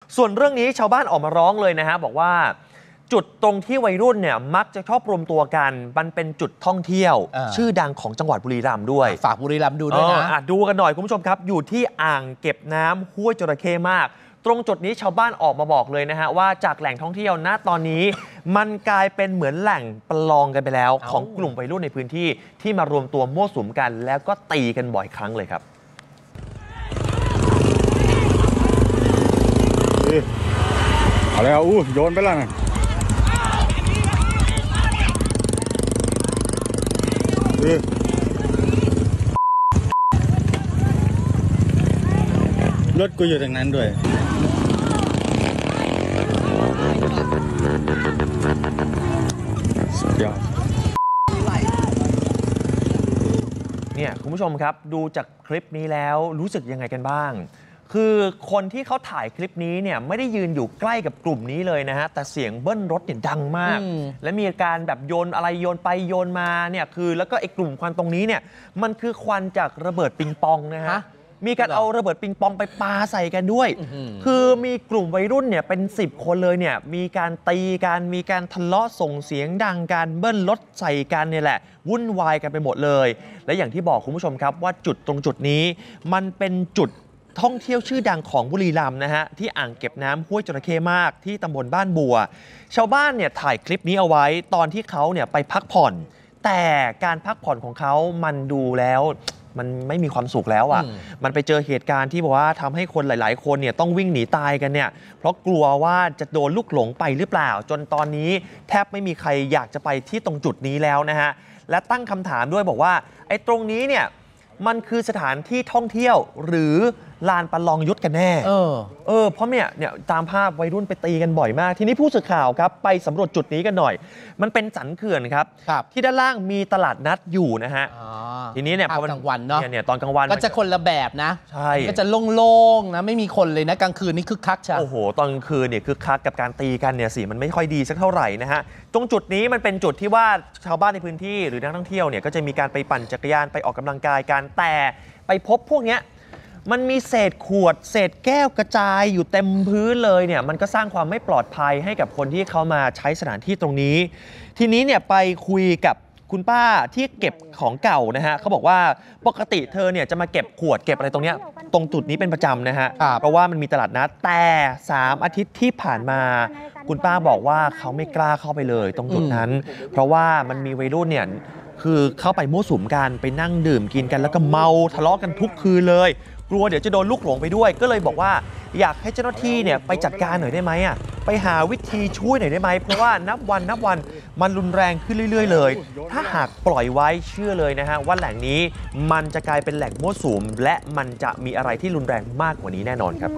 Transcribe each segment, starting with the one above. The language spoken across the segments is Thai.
ส่วนเรื่องนี้ชาวบ้านออกมาร้องเลยนะฮะบอกว่าจุดตรงที่วัยรุ่นเนี่ยมักจะชอบรวมตัวกันมันเป็นจุดท่องเที่ยวชื่อดังของจังหวัดบุรีรัมย์ด้วยฝากบุรีรัมย์ดูด้วยนะดูกันหน่อยคุณผู้ชมครับอยู่ที่อ่างเก็บน้ำห้วยจระเข้มากตรงจุดนี้ชาวบ้านออกมาบอกเลยนะฮะว่าจากแหล่งท่องเที่ยวณตอนนี้มันกลายเป็นเหมือนแหล่งประลองกันไปแล้วของกลุ่มวัยรุ่นในพื้นที่ที่มารวมตัวมั่วสุมกันแล้วก็ตีกันบ่อยครั้งเลยครับเอาแล้วโยนไปแล้วนะรถกูอยู่ตรงนั้นด้วยสุดยอดเนี่ยคุณผู้ชมครับดูจากคลิปนี้แล้วรู้สึกยังไงกันบ้างคือคนที่เขาถ่ายคลิปนี้เนี่ยไม่ได้ยืนอยู่ใกล้กับกลุ่มนี้เลยนะฮะแต่เสียงเบิ้ลรถเนี่ยดังมากและมีอาการแบบโยนอะไรโยนไปโยนมาเนี่ยคือแล้วก็ไอ้กลุ่มควันตรงนี้เนี่ยมันคือควันจากระเบิดปิงปองนะฮะมีการเอาระเบิดปิงปองไปปาใส่กันด้วยคือมีกลุ่มวัยรุ่นเนี่ยเป็น10คนเลยเนี่ยมีการตีกันมีการทะเลาะส่งเสียงดังการเบิ้ลรถใส่กันเนี่ยแหละวุ่นวายกันไปหมดเลยและอย่างที่บอกคุณผู้ชมครับว่าจุดตรงจุดนี้มันเป็นจุดท่องเที่ยวชื่อดังของบุรีรัมย์นะฮะที่อ่างเก็บน้ำห้วยจระเข้มากที่ตำบลบ้านบัวชาวบ้านเนี่ยถ่ายคลิปนี้เอาไว้ตอนที่เขาเนี่ยไปพักผ่อนแต่การพักผ่อนของเขามันดูแล้วมันไม่มีความสุขแล้วอ่ะมันไปเจอเหตุการณ์ที่บอกว่าทำให้คนหลายๆคนเนี่ยต้องวิ่งหนีตายกันเนี่ยเพราะกลัวว่าจะโดนลูกหลงไปหรือเปล่าจนตอนนี้แทบไม่มีใครอยากจะไปที่ตรงจุดนี้แล้วนะฮะและตั้งคำถามด้วยบอกว่าไอ้ตรงนี้เนี่ยมันคือสถานที่ท่องเที่ยวหรือลานประลองยุทธกันแน่เพราะเนี่ยตามภาพวัยรุ่นไปตีกันบ่อยมากทีนี้ผู้สื่อข่าวครับไปสำรวจจุดนี้กันหน่อยมันเป็นสันเขื่อนครับที่ด้านล่างมีตลาดนัดอยู่นะฮะทีนี้เนี่ยพอกลางวันเนาะเนี่ยตอนกลางวันก็จะคนละแบบนะใช่ก็จะโล่งๆนะไม่มีคนเลยนะกลางคืนนี่คึกคักใช่โอ้โหตอนกลางคืนเนี่ยคึกคักกับการตีกันเนี่ยสิมันไม่ค่อยดีสักเท่าไหร่นะฮะตรงจุดนี้มันเป็นจุดที่ว่าชาวบ้านในพื้นที่หรือนักท่องเที่ยวเนี่ยก็จะมีการไปปั่นจักรยานไปออกกำลังกายกันแต่ไปพบพวกเนี้ยมันมีเศษขวดเศษแก้วกระจายอยู่เต็มพื้นเลยเนี่ยมันก็สร้างความไม่ปลอดภัยให้กับคนที่เขามาใช้สถานที่ตรงนี้ทีนี้เนี่ยไปคุยกับคุณป้าที่เก็บของเก่านะฮะเขาบอกว่าปกติเธอเนี่ยจะมาเก็บขวดเก็บอะไรตรงเนี้ยตรงจุดนี้เป็นประจำนะฮะเพราะว่ามันมีตลาดนัดแต่3 อาทิตย์ที่ผ่านมาคุณป้าบอกว่าเขาไม่กล้าเข้าไปเลยตรงจุดนั้นเพราะว่ามันมีวัยรุ่นเนี่ยคือเข้าไปมั่วสุมกันไปนั่งดื่มกินกันแล้วก็เมาทะเลาะกันทุกคืนเลยกลัวเดี๋ยวจะโดนลูกหลงไปด้วยก็เลยบอกว่าอยากให้เจ้าหน้าที่เนี่ยไปจัดการหน่อยได้ไหมอ่ะไปหาวิธีช่วยหน่อยได้ไหมเพราะว่านับวันมันรุนแรงขึ้นเรื่อยๆเลยถ้าหากปล่อยไว้เชื่อเลยนะฮะว่าแหล่งนี้มันจะกลายเป็นแหล่งมั่วสุมและมันจะมีอะไรที่รุนแรงมากกว่านี้แน่นอนครับ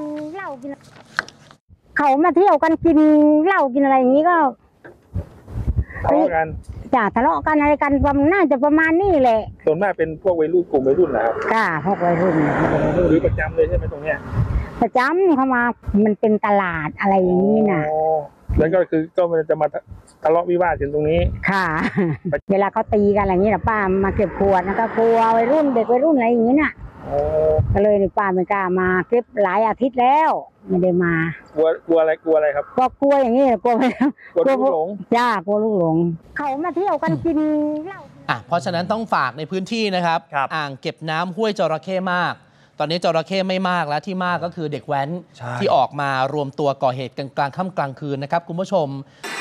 เขามาเที่ยวกันกินเหล้ากินอะไรอย่างนี้ก็ทะเลาะกันทะเลาะกันอะไรกันน่าจะประมาณนี้แหละส่วนมากเป็นพวกวัยรุ่นกลุ่มวัยรุ่นนะครับพวกวัยรุ่นหรือประจำเลยใช่ไหมตรงเนี้ยประจำเข้ามามันเป็นตลาดอะไรอย่างนี้นะแล้วก็คือก็มันจะมาทะเลาะวิวาทกันตรงนี้ค่ะเวลาเขาตีกันอะไรอย่างนี้นะป้ามาเก็บขวดแล้วก็กลัววัยรุ่นเด็กวัยรุ่นอะไรอย่างนี้น่ะก็เลยป้าไม่กล้ามาเก็บหลายอาทิตย์แล้วไม่ได้มากลัวอะไรครับก็กลัวอย่างนี้กลัวลูกหลงกลัวลูกหลงเขามาเที่ยวกันกินเหล้าเพราะฉะนั้นต้องฝากในพื้นที่นะครับอ่างเก็บน้ำห้วยจระเข้มากตอนนี้จระเข้ไม่มากแล้วที่มากก็คือเด็กแว้นที่ออกมารวมตัวก่อเหตุกันกลางค่ำกลางคืนนะครับคุณผู้ชม